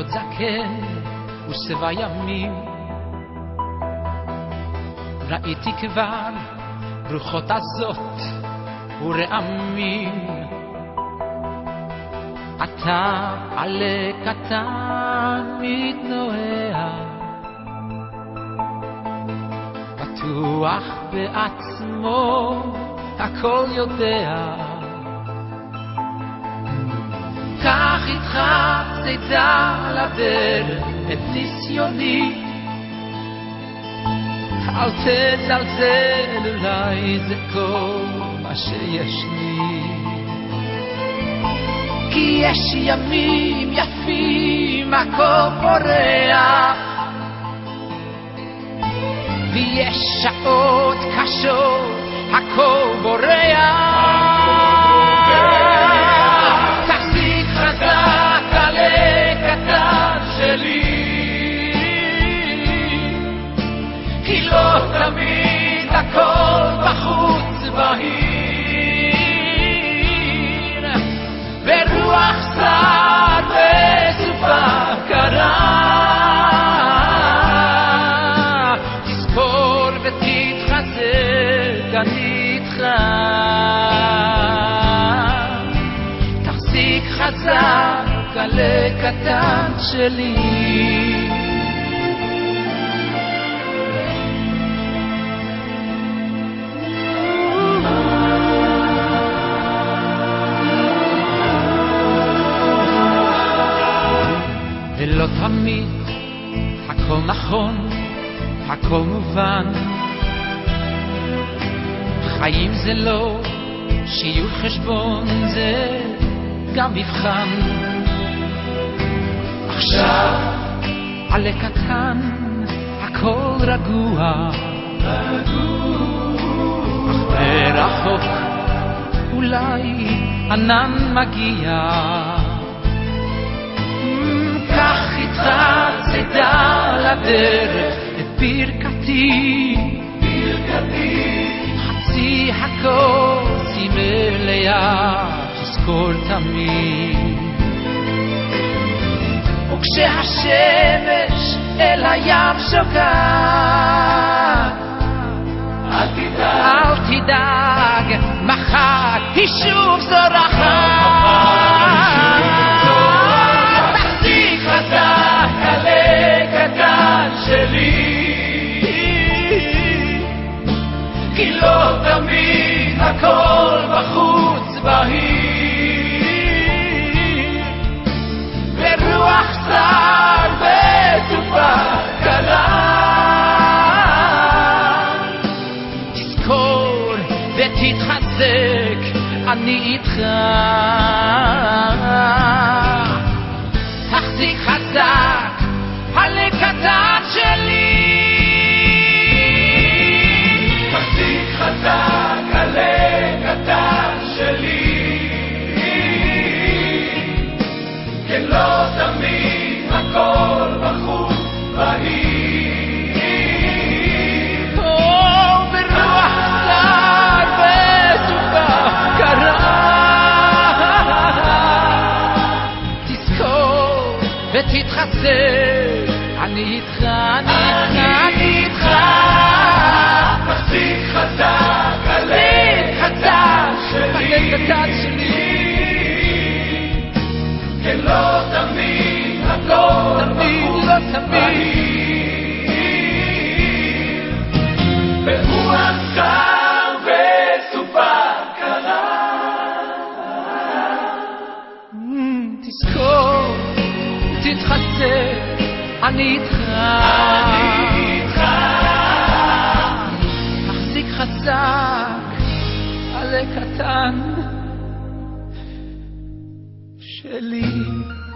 עוד זקן ושבע ימים ראיתי כבר ברוכות הזאת ורעמים אתה עלה קטן מתנועע בטוח בעצמו הכל יודע קח איתך צידה לדרך את ניסיוני אל תזלזל אולי זה כל מה שיש לי כי יש ימים יפים הכל פורח ויש שעות קשות הכל בורח תחזיק חזק עלה קטן שלי כי לא תמיד הכל בחוץ בהיר ורוח סער וסופה קרה תזכור ותתחזק אני איתך תחזיק חזק עלה קטן שלי ולא תמיד הכל נכון, הכל מובן חיים זה לא שיעור חשבון זה גם מבחן עכשיו עלה קטן הכל רגוע אך ברחוק אולי ענן מגיע קח איתך צידה לדרך את ברכתי חצי הכוס היא מלאה תזכור תמיד וכשהשמש אל הים שוקעת אל תדאג מחר היא שוב זורחת חזק עלה קטן שלי כי לא תמיד הכל בחוץ בהיר ורוח סער וסופה קלה תזכור ותתחזק אני איתך תחזיק חזק עלה קטן שלי תחזיק חזק עלה קטן שלי כן לא תמיד הכל בחוץ בהיר ברוח סער וסופה קרה ותתחזק אני איתך תחזיק חזק עלה קטן שלי כן לא תמיד הכל בחוץ בהיר ברוח סער וסופה קרה תזכור תתחזק אני איתך תחזיק חזק עלה קטן שלי